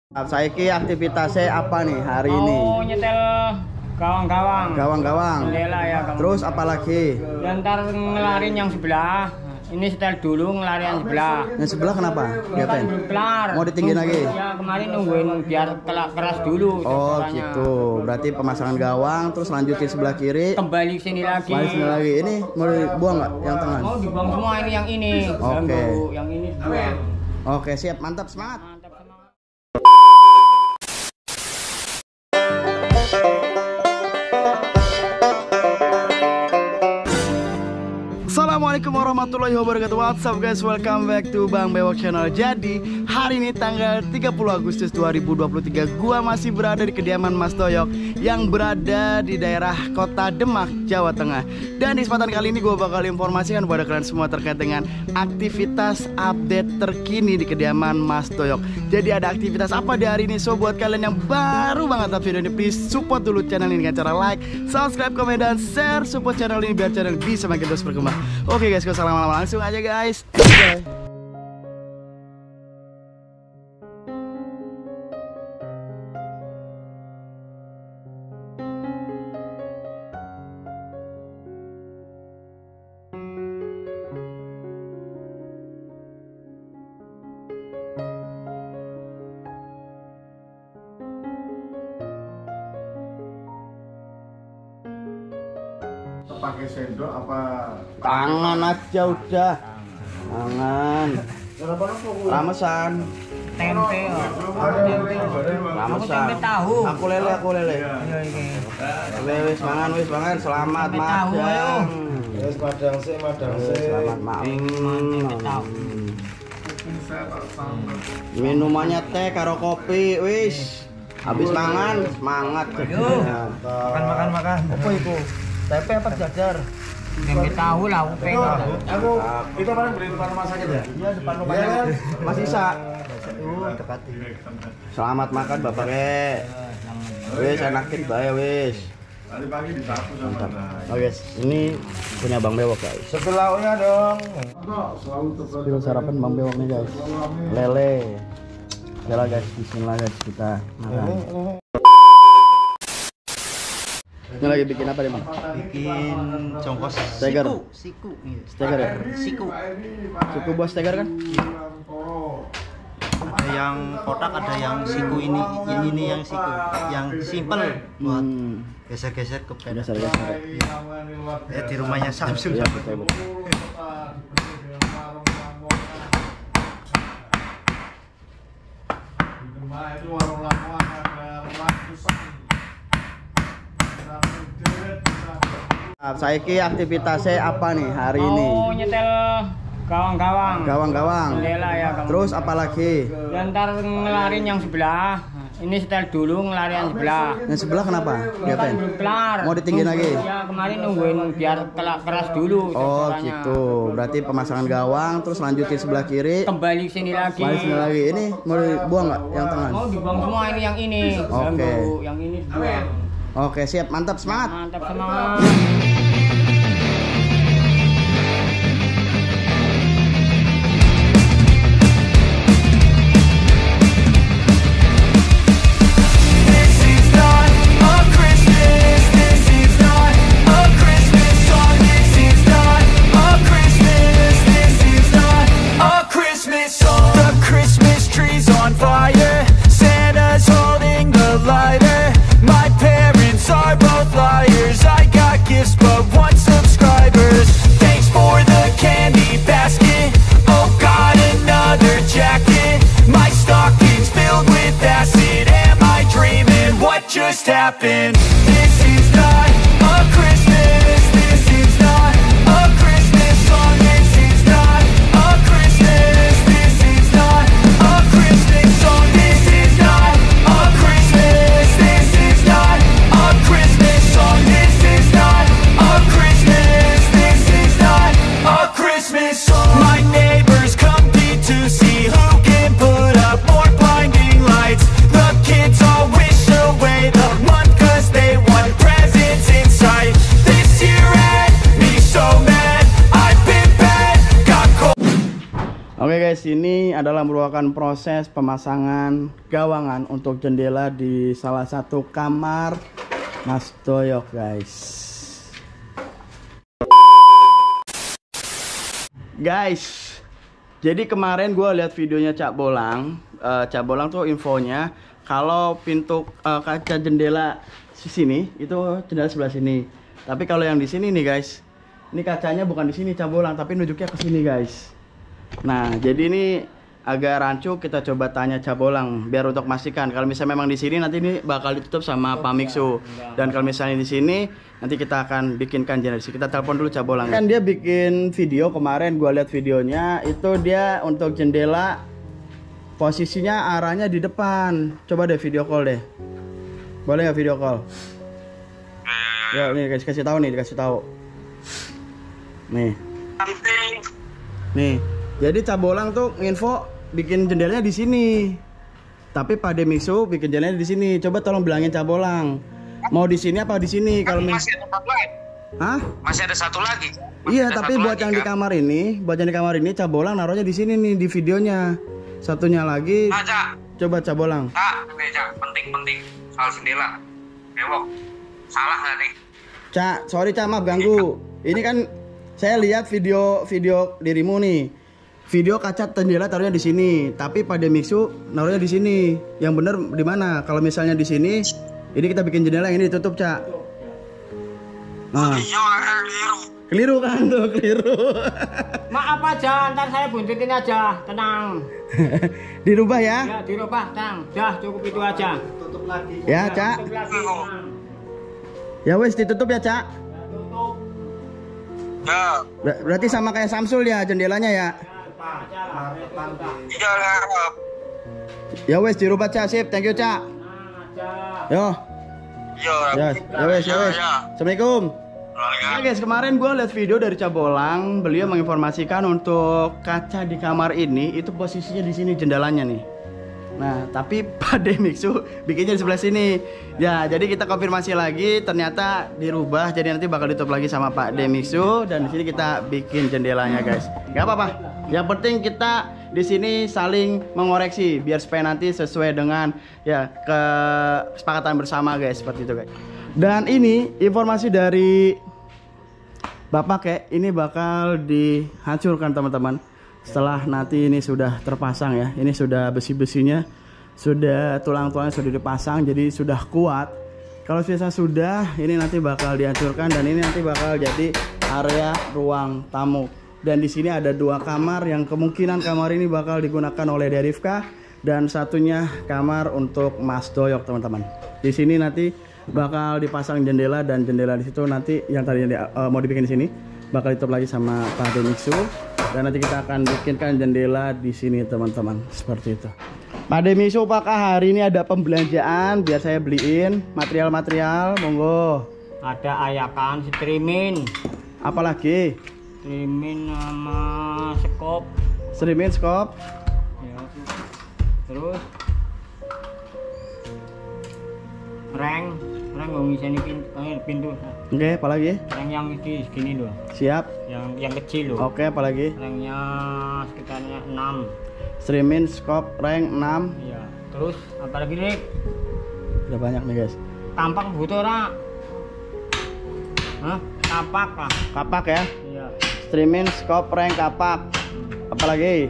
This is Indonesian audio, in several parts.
Saiki aktivitasnya apa nih hari ini? Mau nyetel gawang-gawang. Gawang-gawang. Jendela ya. Terus apa lagi? Dan ntar ngelarin yang sebelah. Ini setel dulu ngelarin yang sebelah. Yang sebelah kenapa? Kan belum kelar. Mau ditinggiin lagi? Ya kemarin nungguin biar keras dulu. Oh caranya. gitu. Berarti pemasangan gawang terus lanjutin sebelah kiri. Kembali sini lagi. Kembali sini lagi. Ini mau dibuang nggak yang tengah? Mau dibuang semua ini yang ini. Oke. Yang ini dibuang. Oke siap, mantap, semangat. Mantap semangat. Assalamualaikum warahmatullahi wabarakatuh. What's up guys, welcome back to Bang Bewok Channel. Jadi hari ini tanggal 30 Agustus 2023, gua masih berada di kediaman Mas Doyok yang berada di daerah kota Demak, Jawa Tengah. Dan di kesempatan kali ini gua bakal informasikan kepada kalian semua terkait dengan aktivitas update terkini di kediaman Mas Doyok. Jadi ada aktivitas apa di hari ini? So buat kalian yang baru banget nonton video ini, please support dulu channel ini dengan cara like, subscribe, komen, dan share. Support channel ini biar channel bisa makin terus berkembang. Oke guys, gak usah lama-lama, langsung aja guys. Enjoy. Pakai sendok apa Tangan aja udah. Tangan. Ramesan. Tempe. Ramesan. Tempe tahu. Aku lele. Wis mangan. Selamat Tempe tahu, ayo. makan. Wis madang sih. Selamat makan. Tempe tahu. Minumannya teh karo kopi, wis. Habis mangan, semangat. Makan. Apa itu? Tempe apa jajar? Tempe tahu lah, upeng. Aku itu paling beli depan rumah sakit ya? Iya, depan rumahnya Mas Isa. Dekati. Selamat makan Bapak ke. Wis enakin bae wis. Tadi pagi disapu sama Oh guys, ini punya Bang Bewok guys. Sebelahnya dong. Selalu Itu sarapan Bang Bewok nih guys. Lele. Yalah guys, bismillah guys kita makan. Ini lagi bikin apa nih Bang? Bikin congkos Steger. siku Steger ya? siku. Suku buah steger kan? Ada yang kotak, ada yang siku ini yang siku yang simple buat geser-geser ke beda. Geser. Di rumahnya Samsung. Iya, betul. Itu warung lama ada ratusan. Saiki aktivitasnya apa nih hari ini? Mau nyetel gawang-gawang. Gawang-gawang. Jendela ya. Terus apa lagi? Dan ntar ngelarin yang sebelah. Ini setel dulu ngelarin yang sebelah. Yang sebelah kenapa? Kan Diapain? belum kelar. Mau ditinggiin lagi? Ya kemarin nungguin biar keras dulu. Oh caranya. gitu. Berarti pemasangan gawang terus lanjutin sebelah kiri. Kembali sini lagi. Kembali sini lagi. Ini mau dibuang nggak yang tengah? Mau dibuang semua ini yang ini. Oke. Yang ini dibuang. Oke siap, mantap, semangat. Mantap semangat. Just happened. This is not a Christmas. This is not a Christmas song. This is not a Christmas. This is not a Christmas song. This is not a Christmas. This is not a Christmas song. This is not a Christmas. This is not a Christmas song. My neighbors compete to see who can put up more blinding lights. The kids all wish away the month 'cause they want presents. guys, ini adalah merupakan proses pemasangan gawangan untuk jendela di salah satu kamar Mas Doyok guys. Guys, jadi kemarin gue lihat videonya Cak Bolang. Cak Bolang tuh infonya kalau pintu kaca jendela sini itu jendela sebelah sini. Tapi kalau yang di sini nih guys, ini kacanya bukan di sini Cak Bolang, tapi nunjuknya ke sini guys. Nah, jadi ini agak rancu, kita coba tanya Cak Bolang biar untuk memastikan kalau misalnya memang di sini nanti ini bakal ditutup sama Pak Miksu. Dan kalau misalnya di sini nanti kita akan bikinkan jendela. Kita telepon dulu Cak Bolang. Kan dia bikin video kemarin, gua lihat videonya itu dia untuk jendela posisinya arahnya di depan. Coba deh video call deh. Boleh ya video call? Ya nih guys, kasih tahu nih, dikasih tahu. Nih. Nih. Jadi Cak Bolang tuh nginfo bikin jendelanya di sini. Tapi Pak Demiksu bikin jendelanya di sini. Coba tolong bilangin Cak Bolang. Mau di sini apa di sini? Kalau masih ada satu lagi. Hah? Masih ada satu lagi. Iya, tapi buat yang di kamar ini, Cak Bolang naruhnya di sini nih di videonya. Satunya lagi. Nah, Cak. Coba Cak Bolang. Ini Cak, penting soal jendela. Bewok. Salah nggak nih? Cak, sorry Cak, maaf ganggu. Ini kan saya lihat video dirimu nih. Video kaca jendela taruhnya di sini, tapi Pak Demiksu naruhnya di sini. Yang bener di mana? Kalau misalnya di sini, ini kita bikin jendela yang ini ditutup, Cak. Nah. Keliru kan tuh, keliru. Maaf aja, ntar saya buntutin aja, tenang. Dirubah ya? Ya, dirubah, tenang. Dah, cukup itu aja. Tutup lagi. Ya, Cak. Tutup lagi, tenang. Ya wes ditutup ya, Cak. Tutup. Ya. Berarti sama kayak Samsul ya jendelanya ya? Iya, harap. Ya wes dirubah Cak, sip. Thank you, Cak. Yo. Iya, Ya wes. Assalamualaikum. Nah guys, kemarin gue lihat video dari Cak Bolang. Beliau menginformasikan untuk kaca di kamar ini itu posisinya di sini jendelanya nih. Nah, tapi Pak Demiksu bikinnya di sebelah sini. Ya, jadi kita konfirmasi lagi, ternyata dirubah. Jadi nanti bakal ditutup lagi sama Pak Demiksu. Dan di sini kita bikin jendelanya guys. Gak apa-apa. Yang penting kita di sini saling mengoreksi biar supaya nanti sesuai dengan ya kesepakatan bersama guys, seperti itu guys. Dan ini informasi dari Bapak kayak ini bakal dihancurkan teman-teman. Setelah nanti ini sudah terpasang ya, ini sudah besi-besinya, sudah tulang-tulangnya sudah dipasang, jadi sudah kuat. Kalau sudah, ini nanti bakal dihancurkan dan ini nanti bakal jadi area ruang tamu. Dan di sini ada 2 kamar yang kemungkinan kamar ini bakal digunakan oleh Derifka dan satunya kamar untuk Mas Doyok teman-teman. Di sini nanti bakal dipasang jendela dan jendela di situ nanti yang tadinya mau dibikin di sini bakal ditutup lagi sama Pak Demiksu. Dan nanti kita akan bikinkan jendela di sini teman-teman, seperti itu. Pak Demiksu, apakah hari ini ada pembelanjaan biar saya beliin material-material? Monggo. Ada ayakan, streaming. Apalagi? Streaming sama skop. Streaming skop. Ya. Terus reng nggak bisa pintu. Oke, apalagi? Reng yang di segini loh. Siap. Yang kecil loh. Oke, apalagi? Rengnya sekitarnya 6. Streaming skop rank 6. Iya. Terus apalagi nih? Udah banyak nih guys. Tampak butuh rak. Hah? Kapak lah. Kapak ya? Iya. Streaming skop rank kapak. Apalagi?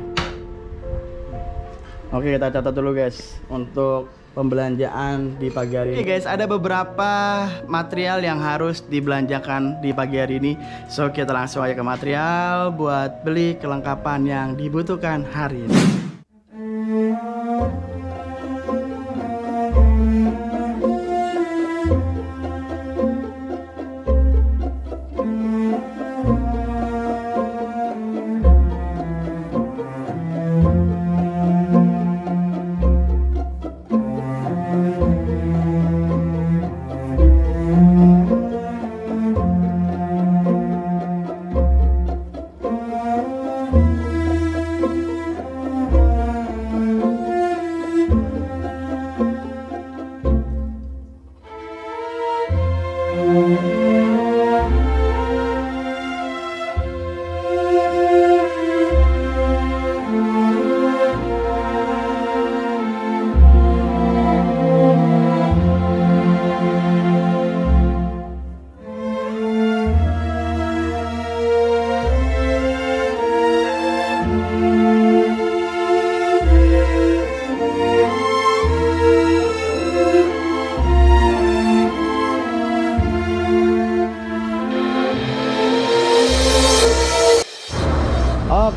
Oke, kita catat dulu guys untuk pembelanjaan di pagi hari ini. Oke guys, ada beberapa material yang harus dibelanjakan di pagi hari ini. So kita langsung aja ke material buat beli kelengkapan yang dibutuhkan hari ini.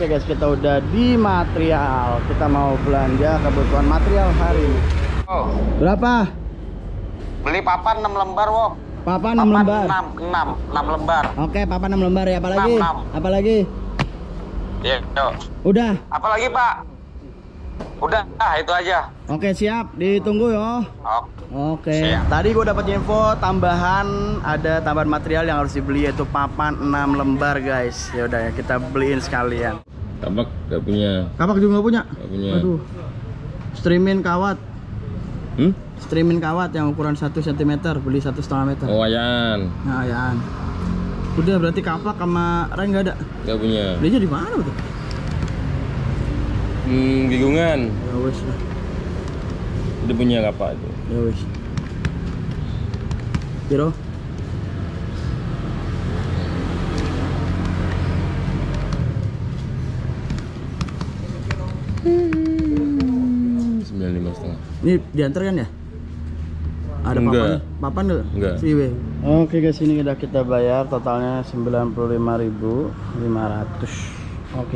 Oke guys, kita udah di material. Kita mau belanja kebutuhan material hari ini. Oh, Berapa? beli papan 6 lembar, Wok. Papan 6 lembar. 6 lembar. Oke, papan 6 lembar ya. Apalagi? 6. Apalagi? Iya, yuk. Udah. Apalagi, Pak? Udah, itu aja. Oke, siap. Ditunggu ya. Oh, Oke. Siap. Tadi gue dapat info tambahan, ada tambahan material yang harus dibeli, yaitu papan 6 lembar guys. Ya udah ya, kita beliin sekalian. Kapak gak punya. Kapak juga nggak punya? Gak punya. Aduh. Streamin kawat. Hmm? Streamin kawat yang ukuran 1 cm, beli 1,5 meter. Oh, wayan. Nah, ya. Udah berarti kapak sama reng nggak ada. Gak punya. Belinya di mana tuh? Bingungan. Ya wes lah. Udah punya kapak itu. Ya wes. Biro. Ini diantar kan ya? Ada Enggak. papan enggak? Enggak. Freeway. Oke guys, ini udah kita bayar, totalnya 95.500. Oke.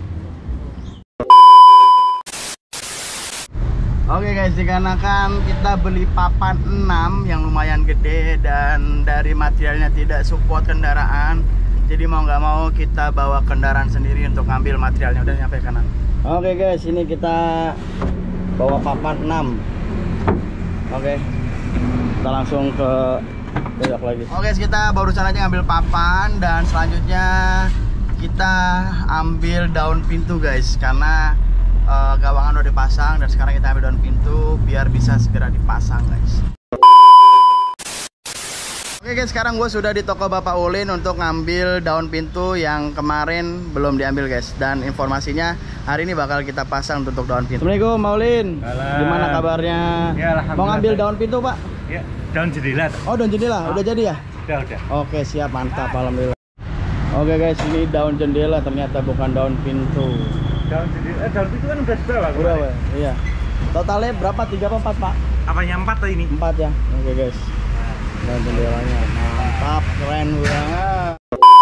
Oke guys, dikarenakan kita beli papan 6 yang lumayan gede dan dari materialnya tidak support kendaraan, jadi mau nggak mau kita bawa kendaraan sendiri untuk ngambil materialnya. Udah nyampe kanan. Oke guys, ini kita bawa papan 6. Oke, kita langsung ke belok lagi. Oke guys, kita barusan aja ngambil papan dan selanjutnya kita ambil daun pintu guys, karena gawangan udah dipasang dan sekarang kita ambil daun pintu biar bisa segera dipasang guys. Oke guys, sekarang gue sudah di toko Bapak Ulin untuk ngambil daun pintu yang kemarin belum diambil guys, dan informasinya hari ini bakal kita pasang untuk daun pintu. Assalamualaikum Pak Ulin. Gimana kabarnya? Ya, alhamdulillah. Mau ngambil daun pintu Pak? Ya, daun jendela. Oh, daun jendela, udah jadi ya? Udah. Oke, siap, mantap, alhamdulillah. Oke guys, ini daun jendela, ternyata bukan daun pintu. Daun jendela, daun pintu kan udah dibawa. Udah, Pak? Iya. Totalnya berapa? 3 apa 4 Pak? Apanya 4 tuh ini? 4 ya. Oke guys, daun jendelanya mantap, keren banget.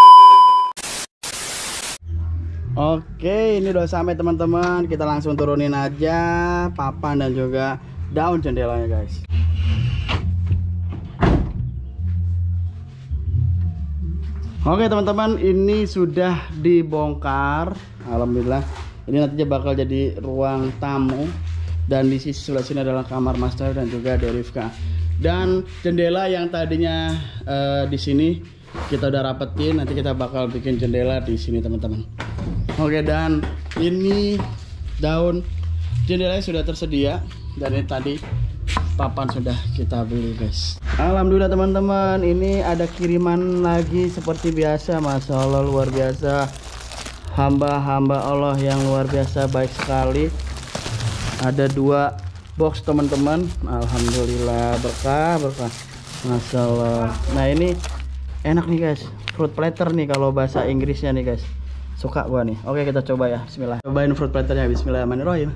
Oke, ini udah sampai teman-teman. Kita langsung turunin aja papan dan juga daun jendelanya guys. Oke teman-teman, ini sudah dibongkar. Alhamdulillah. Ini nantinya bakal jadi ruang tamu. Dan di sisi sebelah sini adalah kamar master dan juga Dorifka. Dan jendela yang tadinya di sini kita udah rapetin. Nanti kita bakal bikin jendela di sini teman-teman. Oke, dan ini daun jendelanya sudah tersedia. Dan ini tadi papan sudah kita beli guys. Alhamdulillah teman-teman, ini ada kiriman lagi seperti biasa. Masya Allah, luar biasa. Hamba-hamba Allah yang luar biasa baik sekali. Ada 2 box teman-teman. Alhamdulillah, berkah. Masya Allah. Nah ini enak nih guys, fruit platter nih kalau bahasa Inggrisnya nih guys. Suka gua nih. Oke, kita coba ya. Bismillah. Cobain fruit platternya. Bismillahirrahmanirrahim.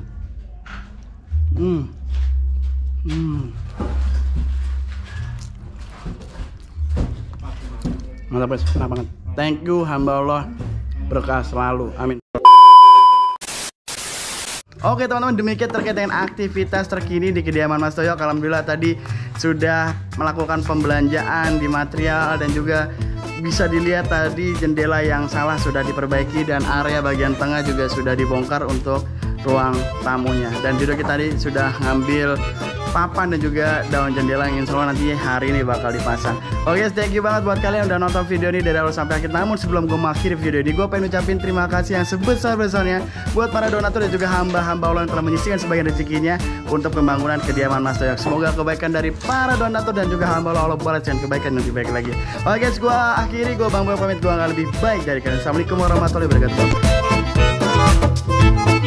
Mantap guys, enak banget. Thank you hamba Allah, berkah selalu, amin. Oke teman-teman, demikian terkait dengan aktivitas terkini di kediaman Mas Toyok. Alhamdulillah tadi sudah melakukan pembelanjaan di material dan juga bisa dilihat tadi jendela yang salah sudah diperbaiki dan area bagian tengah juga sudah dibongkar untuk ruang tamunya. Dan juga kita tadi sudah ngambil papan dan juga daun jendela yang insya Allah nanti hari ini bakal dipasang. Oke, thank you banget buat kalian yang udah nonton video ini dari awal sampai akhir. Namun sebelum gue mengakhiri video ini, gue pengen ucapin terima kasih yang sebesar-besarnya buat para donatur dan juga hamba-hamba Allah yang telah menyisihkan sebagian rezekinya untuk pembangunan kediaman Mas Toyok. Semoga kebaikan dari para donatur dan juga hamba Allah balas dan kebaikan yang lebih baik lagi. Oke guys, gue akhiri, gue Bang Boy pamit, gue nggak lebih baik dari kalian. Assalamualaikum warahmatullahi wabarakatuh.